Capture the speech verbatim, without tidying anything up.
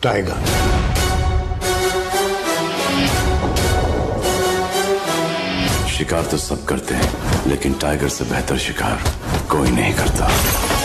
Tiger. शिकार तो सब करते हैं, लेकिन टाइगर से बेहतर शिकार कोई नहीं करता।